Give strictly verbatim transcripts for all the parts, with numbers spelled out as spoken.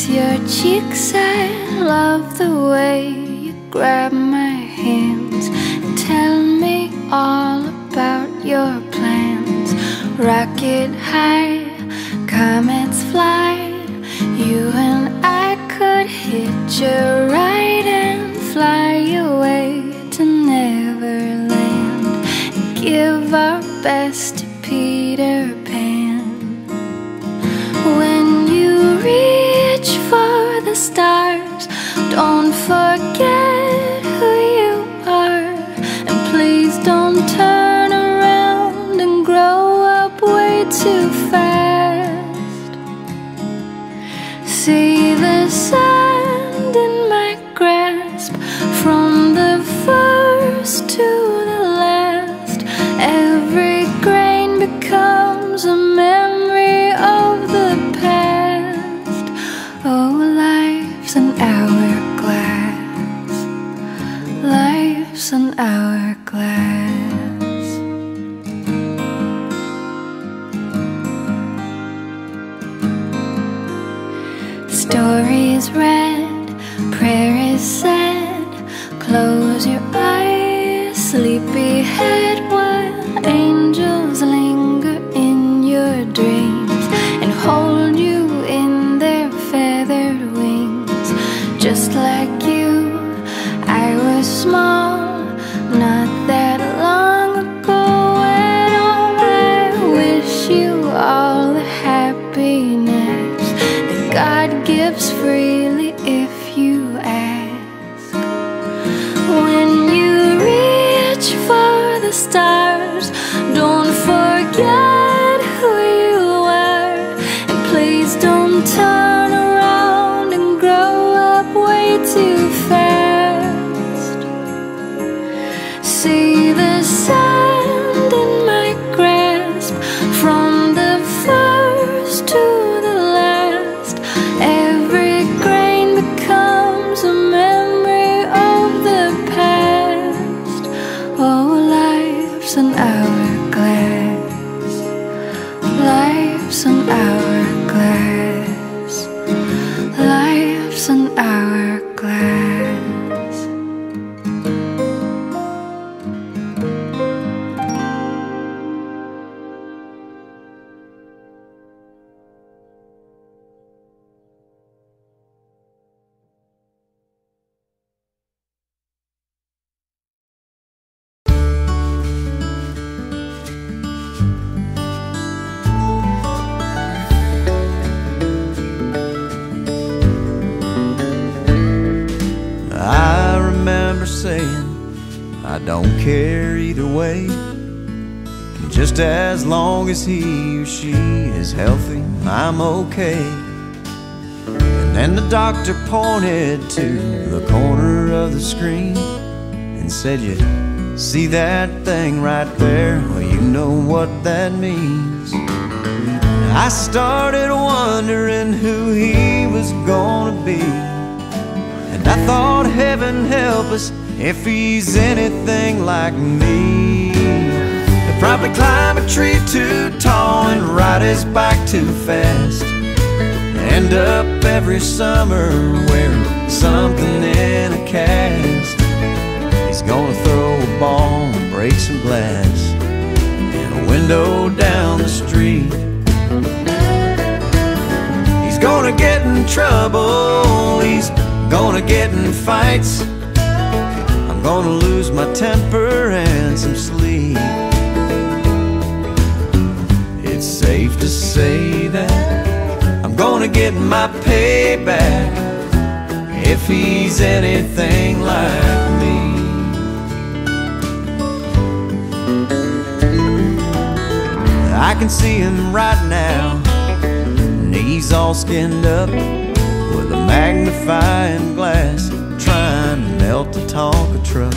kiss your cheeks. I love the way you grab my hands and tell me all about your plans. Rocket high, comets fly, you and I could hitch a ride and fly away to Neverland and give our best to Peter Pan. When you reach for the stars, don't forget who you are, and please don't turn around and grow up way too fast. See the sand in my grasp, from the first to the last. Every grain becomes a memory of the past. Oh, life's an hourglass, life's an hourglass. Story is read, prayer is said, close your eyes, sleepyhead, while angels linger in your dreams and hold you in their feathered wings. Just like you, I was small, not that long ago, and oh, I wish you all the happiness that God gives freely if you ask. When you reach for the stars, don't forget who you are, and please don't turn around and grow up way too fast. See the sand in my grasp, from the first to the last. Every grain becomes a memory of the past. Oh, life's an hourglass, life's an hourglass, life's an hourglass. I remember saying I don't care either way, just as long as he or she is healthy, I'm okay. And then the doctor pointed to the corner of the screen and said, "You see that thing right there? Well, you know what that means." I started wondering who he was gonna be, and I thought, heaven help us if he's anything like me. He'll probably climb a tree too tall and ride his bike too fast, end up every summer wearing something in a cast. He's gonna throw a ball and break some glass in a window down the street. He's gonna get in trouble, he's gonna get in fights. I'm gonna lose my temper and some sleep. It's safe to say that I'm gonna get my payback if he's anything like me. I can see him right now, and he's all skinned up with a magnifying glass, trying to melt the Tonka truck.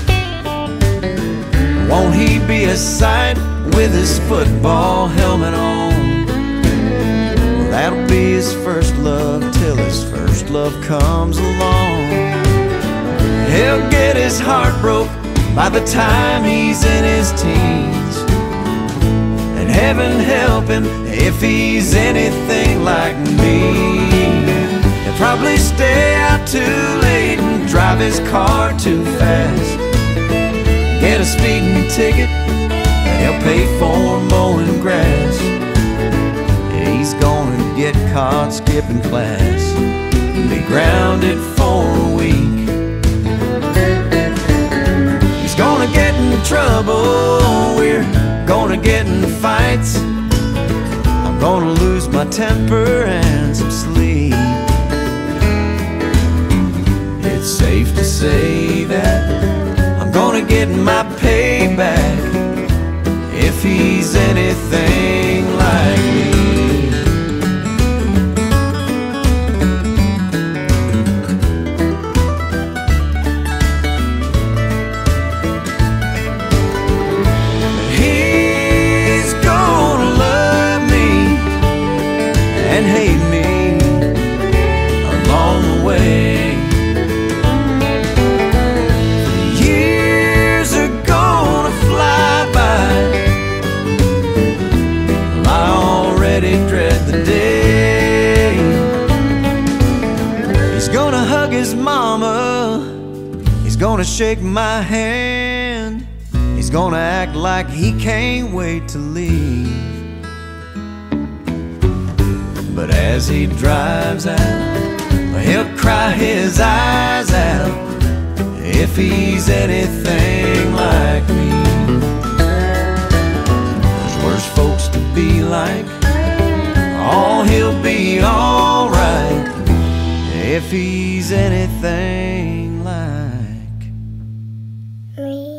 Won't he be a sight with his football helmet on? Well, that'll be his first love till his first love comes along. He'll get his heart broke by the time he's in his teens, and heaven help him if he's anything like me. He'll probably too late and drive his car too fast, get a speeding ticket and he'll pay for mowing grass. He's gonna get caught skipping class, be grounded for a week. He's gonna get in trouble, we're gonna get in fights. I'm gonna lose my temper and some sleep. It's safe to say that I'm gonna get my payback if he's anything like me. And hate me along the way. Years are gonna fly by, I already dread the day. He's gonna hug his mama, he's gonna shake my hand, he's gonna act like he can't wait to leave. But as he drives out, he'll cry his eyes out if he's anything like me. There's worse folks to be like, oh, he'll be alright if he's anything like me.